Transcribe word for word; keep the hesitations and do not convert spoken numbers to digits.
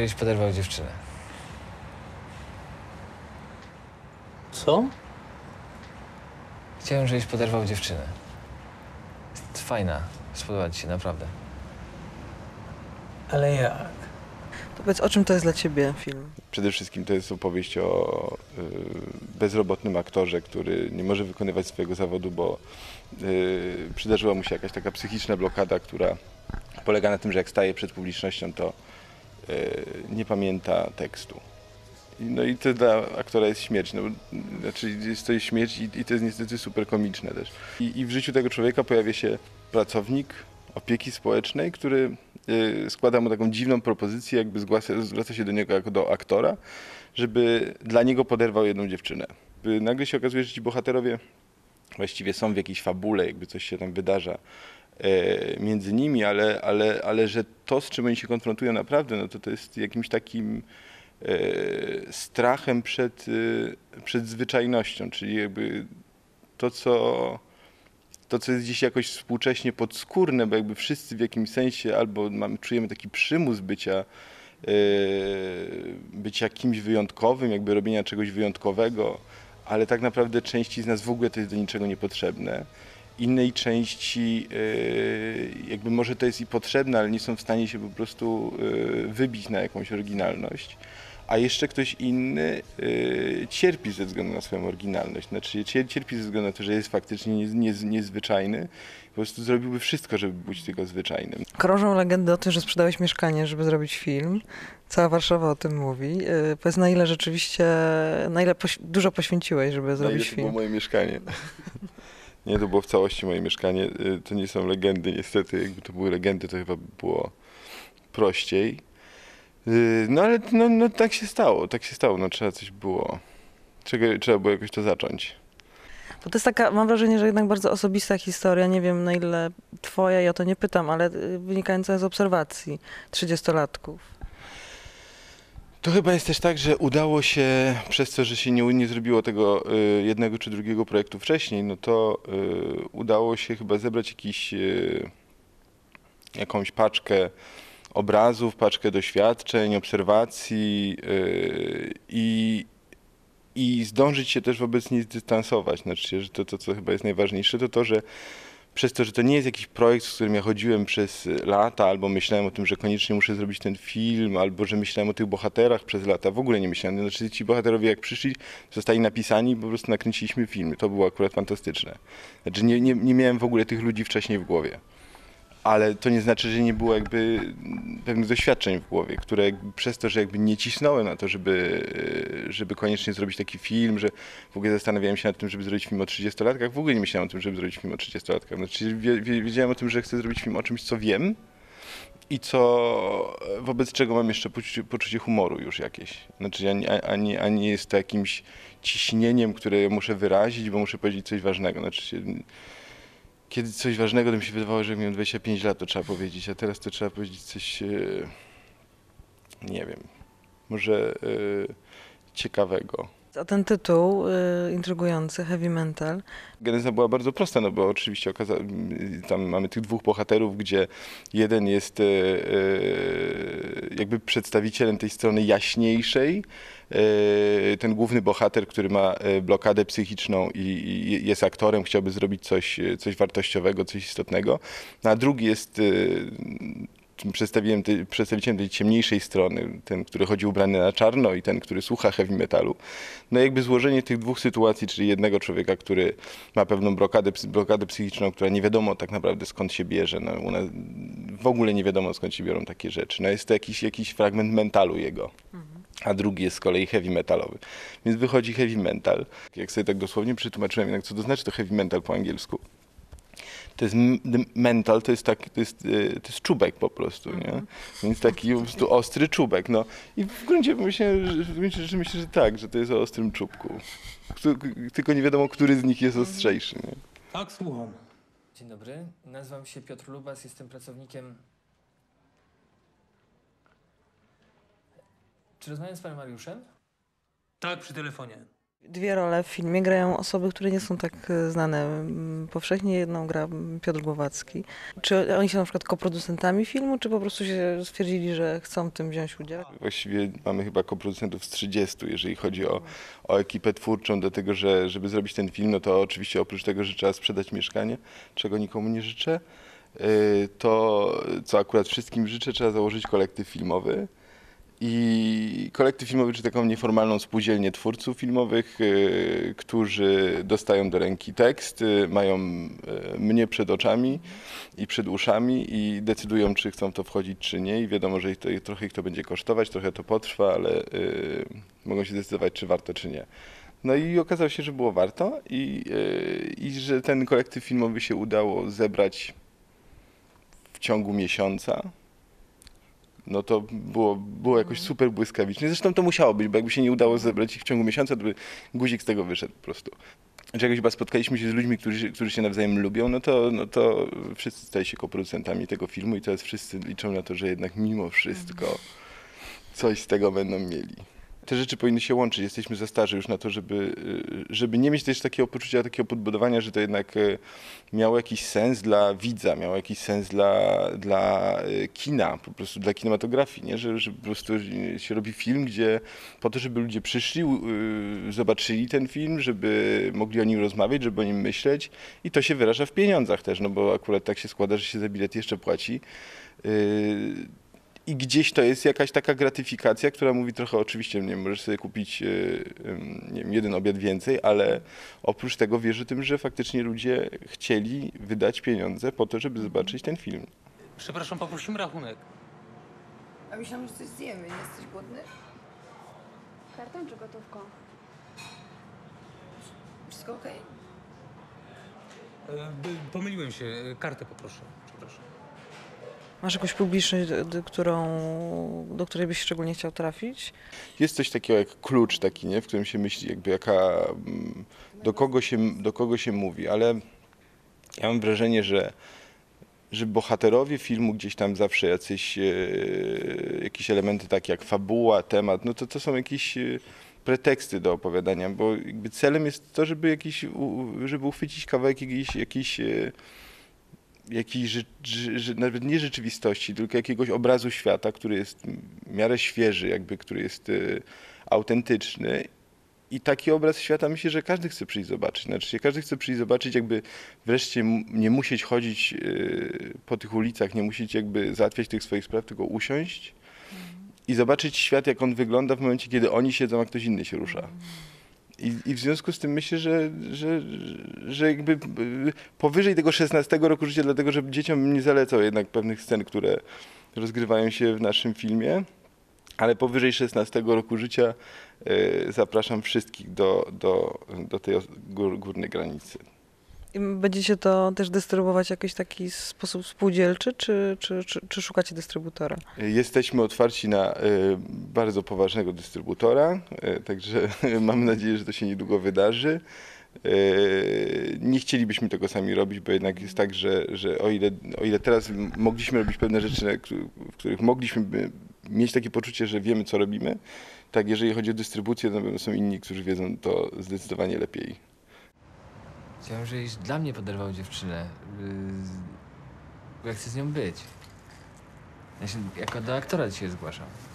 żeś poderwał dziewczynę. Co? Chciałem, żebyś poderwał dziewczynę. Jest fajna. Spodoba ci się, naprawdę. Ale jak? To powiedz, o czym to jest dla ciebie film? Przede wszystkim to jest opowieść o y, bezrobotnym aktorze, który nie może wykonywać swojego zawodu, bo y, przydarzyła mu się jakaś taka psychiczna blokada, która polega na tym, że jak staje przed publicznością, to y, nie pamięta tekstu. I, no i to dla aktora jest śmierć. No, znaczy jest to jest śmierć i, i to jest niestety super komiczne też. I, I w życiu tego człowieka pojawia się pracownik opieki społecznej, który y, składa mu taką dziwną propozycję, jakby zgłasza, zwraca się do niego jako do aktora, żeby dla niego poderwał jedną dziewczynę. Y, nagle się okazuje, że ci bohaterowie właściwie są w jakiejś fabule, jakby coś się tam wydarza y, między nimi, ale, ale, ale że to, z czym oni się konfrontują naprawdę, no to to jest jakimś takim y, strachem przed, y, przed zwyczajnością, czyli jakby to, co to, co jest dziś jakoś współcześnie podskórne, bo jakby wszyscy w jakimś sensie albo mamy, czujemy taki przymus bycia, yy, bycia kimś wyjątkowym, jakby robienia czegoś wyjątkowego, ale tak naprawdę części z nas w ogóle to jest do niczego niepotrzebne. Innej części yy, jakby może to jest i potrzebne, ale nie są w stanie się po prostu yy, wybić na jakąś oryginalność. A jeszcze ktoś inny y, cierpi ze względu na swoją oryginalność. Znaczy cierpi ze względu na to, że jest faktycznie nie, nie, niezwyczajny. Po prostu zrobiłby wszystko, żeby być tylko zwyczajnym. Krążą legendy o tym, że sprzedałeś mieszkanie, żeby zrobić film. Cała Warszawa o tym mówi. Yy, powiedz, na ile rzeczywiście, na ile poś dużo poświęciłeś, żeby Na zrobić ile to film? było moje mieszkanie. Nie, to było w całości moje mieszkanie. Y, to nie są legendy, niestety. Jakby to były legendy, to chyba by było prościej. No ale no, no, tak się stało, tak się stało, no trzeba coś było, trzeba, trzeba było jakoś to zacząć. Bo to jest taka, mam wrażenie, że jednak bardzo osobista historia, nie wiem na ile twoja, ja o to nie pytam, ale wynikająca z obserwacji trzydziestolatków. To chyba jest też tak, że udało się, przez to, że się nie, nie zrobiło tego y, jednego czy drugiego projektu wcześniej, no to y, udało się chyba zebrać jakiś, y, jakąś paczkę obrazów, paczkę doświadczeń, obserwacji yy, i, i zdążyć się też wobec niej zdystansować. Znaczy, że to, to, co chyba jest najważniejsze, to to, że przez to, że to nie jest jakiś projekt, z którym ja chodziłem przez lata, albo myślałem o tym, że koniecznie muszę zrobić ten film, albo że myślałem o tych bohaterach przez lata, w ogóle nie myślałem. Znaczy ci bohaterowie jak przyszli, zostali napisani, po prostu nakręciliśmy film. To było akurat fantastyczne. Znaczy nie, nie, nie miałem w ogóle tych ludzi wcześniej w głowie. Ale to nie znaczy, że nie było jakby pewnych doświadczeń w głowie, które jakby przez to, że jakby nie cisnąłem na to, żeby, żeby koniecznie zrobić taki film, że w ogóle zastanawiałem się nad tym, żeby zrobić film o trzydziestolatkach, w ogóle nie myślałem o tym, żeby zrobić film o trzydziestolatkach. Znaczy, wiedziałem o tym, że chcę zrobić film o czymś, co wiem i co, wobec czego mam jeszcze poczucie, poczucie humoru już jakieś. Znaczy, ani, ani, ani jest to jakimś ciśnieniem, które muszę wyrazić, bo muszę powiedzieć coś ważnego. Znaczy, kiedy coś ważnego, to mi się wydawało, że jak miałem dwadzieścia pięć lat, to trzeba powiedzieć, a teraz to trzeba powiedzieć coś, yy, nie wiem, może yy, ciekawego. A ten tytuł y, intrygujący, Heavy Mental. Geneza była bardzo prosta, no bo oczywiście okaza- tam mamy tych dwóch bohaterów, gdzie jeden jest yy, yy, jakby przedstawicielem tej strony jaśniejszej, yy, ten główny bohater, który ma blokadę psychiczną i, i jest aktorem, chciałby zrobić coś, coś wartościowego, coś istotnego, a drugi jest yy, Przedstawiłem tej, przedstawicielem tej ciemniejszej strony, ten, który chodzi ubrany na czarno i ten, który słucha heavy metalu. No jakby złożenie tych dwóch sytuacji, czyli jednego człowieka, który ma pewną blokadę, blokadę psychiczną, która nie wiadomo tak naprawdę skąd się bierze. No, u nas w ogóle nie wiadomo skąd się biorą takie rzeczy. No jest to jakiś, jakiś fragment mentalu jego. A drugi jest z kolei heavy metalowy. Więc wychodzi heavy metal. Jak sobie tak dosłownie przetłumaczyłem, jednak co to znaczy to heavy metal po angielsku. To jest mental, to jest, tak, to jest, to jest czubek po prostu, nie? Więc taki po prostu ostry czubek, no. I w gruncie myślę, że, że, myślę, że tak, że to jest o ostrym czubku. Tylko nie wiadomo, który z nich jest ostrzejszy, nie? Tak, słucham. Dzień dobry, nazywam się Piotr Lubas, jestem pracownikiem... Czy rozmawiam z panem Mariuszem? Tak, przy telefonie. Dwie role w filmie grają osoby, które nie są tak e, znane mm, powszechnie. Jedną gra mm, Piotr Głowacki. Czy oni są na przykład koproducentami filmu, czy po prostu się stwierdzili, że chcą w tym wziąć udział? Właściwie mamy chyba koproducentów z trzydziestu, jeżeli chodzi o, o ekipę twórczą, do tego, że żeby zrobić ten film, no to oczywiście oprócz tego, że trzeba sprzedać mieszkanie, czego nikomu nie życzę, y, to co akurat wszystkim życzę, trzeba założyć kolektyw filmowy. I kolektyw filmowy, czy taką nieformalną spółdzielnię twórców filmowych, y, którzy dostają do ręki tekst, y, mają y, mnie przed oczami i przed uszami i decydują, czy chcą w to wchodzić, czy nie. I wiadomo, że ich to, trochę ich to będzie kosztować, trochę to potrwa, ale y, mogą się zdecydować, czy warto, czy nie. No i okazało się, że było warto i, y, i że ten kolektyw filmowy się udało zebrać w ciągu miesiąca. No to było, było jakoś super błyskawicznie. Zresztą to musiało być, bo jakby się nie udało zebrać ich w ciągu miesiąca, to by guzik z tego wyszedł po prostu. Że jakoś chyba spotkaliśmy się z ludźmi, którzy, którzy się nawzajem lubią, no to, no to wszyscy stali się koproducentami tego filmu i teraz wszyscy liczą na to, że jednak mimo wszystko coś z tego będą mieli. Te rzeczy powinny się łączyć. Jesteśmy za starzy już na to, żeby, żeby nie mieć też takiego poczucia, takiego podbudowania, że to jednak miało jakiś sens dla widza, miało jakiś sens dla, dla kina, po prostu dla kinematografii, nie? Że, że po prostu się robi film, gdzie po to, żeby ludzie przyszli, zobaczyli ten film, żeby mogli o nim rozmawiać, żeby o nim myśleć i to się wyraża w pieniądzach też, no bo akurat tak się składa, że się za bilet jeszcze płaci. I gdzieś to jest jakaś taka gratyfikacja, która mówi trochę oczywiście, nie możesz sobie kupić nie wiem, jeden obiad więcej, ale oprócz tego wierzę tym, że faktycznie ludzie chcieli wydać pieniądze po to, żeby zobaczyć ten film. Przepraszam, poprosimy rachunek. A myślałam, że coś zjemy. Nie jesteś głodny? Kartą czy gotówką? Wszystko okej? E, by- Pomyliłem się. E, Kartę poproszę. Przepraszam. Masz jakąś publiczność, do, do, którą, do której byś szczególnie chciał trafić? Jest coś takiego jak klucz taki, nie? W którym się myśli jakby jaka, mm, do kogo się, do kogo się mówi, ale ja mam wrażenie, że że bohaterowie filmu gdzieś tam zawsze jacyś, e, jakieś elementy takie jak fabuła, temat, no to to są jakieś e, preteksty do opowiadania, bo jakby celem jest to, żeby jakiś, u, żeby uchwycić kawałek jakiejś, jakiejś, e, jakiejś rze, rze, nawet nie rzeczywistości, tylko jakiegoś obrazu świata, który jest w miarę świeży, jakby, który jest e, autentyczny. I taki obraz świata myślę, że każdy chce przyjść zobaczyć. Znaczy, każdy chce przyjść zobaczyć, jakby wreszcie m- nie musieć chodzić yy, po tych ulicach, nie musieć jakby załatwiać tych swoich spraw, tylko usiąść i zobaczyć świat, jak on wygląda w momencie, kiedy oni siedzą, a ktoś inny się rusza. I, i w związku z tym myślę, że, że, że jakby yy, powyżej tego szesnastego roku życia, dlatego że dzieciom nie zalecał jednak pewnych scen, które rozgrywają się w naszym filmie, ale powyżej szesnastego roku życia y, zapraszam wszystkich do, do, do tej os- gór, górnej granicy. I będziecie to też dystrybuować w jakiś taki sposób spółdzielczy, czy, czy, czy, czy szukacie dystrybutora? Y, Jesteśmy otwarci na y, bardzo poważnego dystrybutora, y, także mam nadzieję, że to się niedługo wydarzy. Y, Nie chcielibyśmy tego sami robić, bo jednak jest tak, że, że o, ile, o ile teraz m- mogliśmy robić pewne rzeczy, na któ- w których mogliśmy by mieć takie poczucie, że wiemy, co robimy, tak jeżeli chodzi o dystrybucję, to na pewno są inni, którzy wiedzą to zdecydowanie lepiej. Chciałem, żebyś dla mnie poderwał dziewczynę, yy, bo ja chcę z nią być. Ja się jako do aktora dzisiaj zgłaszam.